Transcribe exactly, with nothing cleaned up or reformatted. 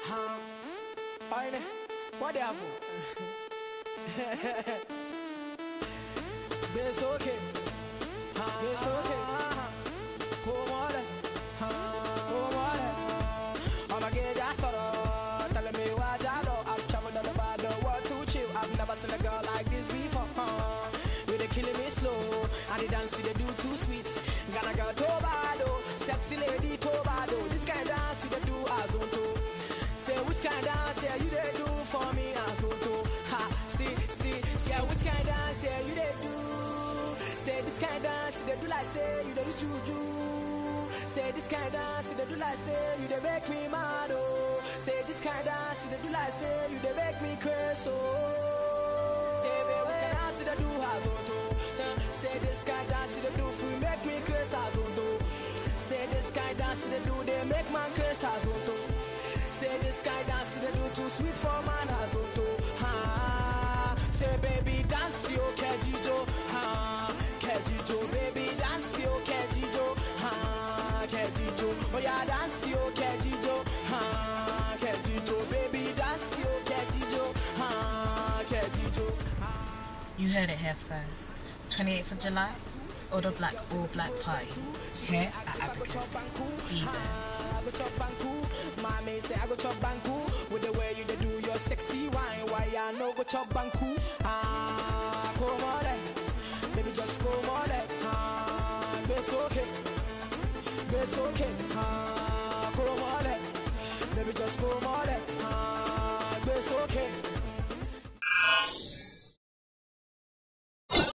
Huh? Oine, what the apple? It's okay. Huh? It's okay. Come on, come on. I'm a gay solo. Telling me what I know. I've traveled all about the world to chill. I've never seen a girl like this before. Huh? You they killing me slow. And the dance they do too sweet. Gonna go Tobado, sexy lady Tobado. This kind of dance you they do as on to. Say which kind of dance yeah, you they do for me as on to. Ha, see, see, see which kind of dance yeah, you they do. Say this kind of dance you they do like say you they do juju. Say this kind of dance you they do like say you they make me mad oh. Say this kind of dance you they do like say you they make me crazy oh. Say baby which kind of dance you they do as on to. Say this kind of dance they do for make me crazy as on to. Say this kind of dance they do they make man crazy as on to. Say this kind of dance they do too sweet for man as on to. Ha. Say baby dance yo kejijo. Ha. Kejijo baby dance yo kejijo. Ha. Kejijo. Oh yeah dance yo kejijo. Ha. Kejijo baby dance yo kejijo. Ha. Kejijo. You heard it here first. twenty-eighth of July, All the Black All Black Party, here at Abacus. Be there. I go chop banku, mommy say I go chop banku. With the way you dey do your sexy wine, why I no go chop banku? Ah, come on, eh. Baby just come on, eh. Ah, it's okay, it's okay. Ah, come on, eh. Baby just come on, eh. Ah.